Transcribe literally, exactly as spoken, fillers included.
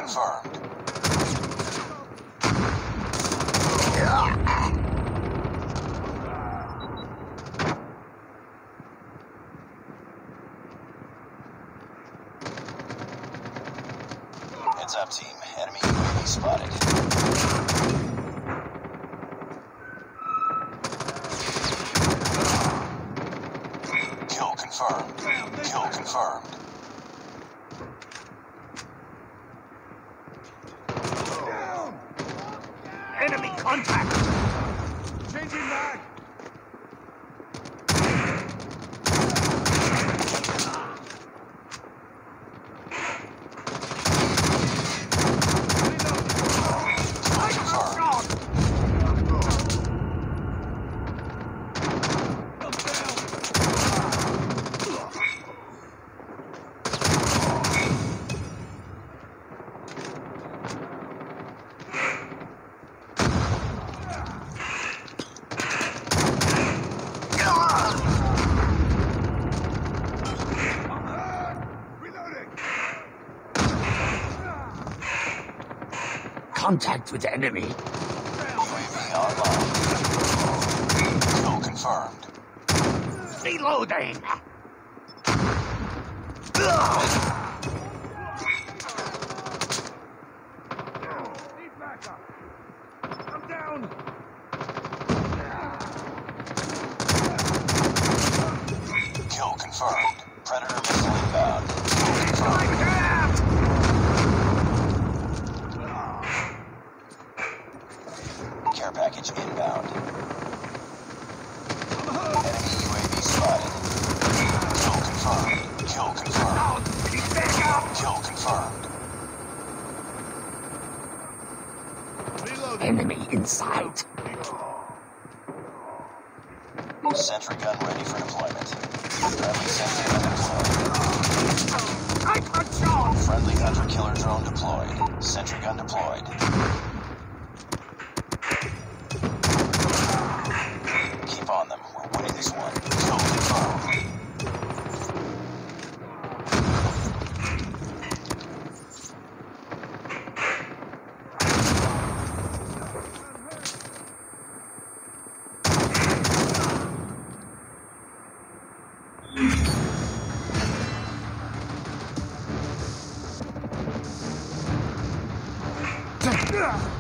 confirmed. Heads up, team. Enemy U A V spotted. Kill confirmed. Kill confirmed. Enemy contact! Changing mag! Contact with enemy. U A V online. Kill confirmed. Reloading. Need backup! I'm down! Kill confirmed. Predator missile inbound. Kill confirmed. Care package inbound. Enemy U A V spotted. Kill confirmed. Kill confirmed. Kill confirmed. Enemy inside. Sentry gun ready for deployment. Friendly sentry gun deployed. I got shot! Friendly hunter killer drone deployed. Sentry gun deployed. Keep on them. We're winning this one. Kill confirmed. Ugh!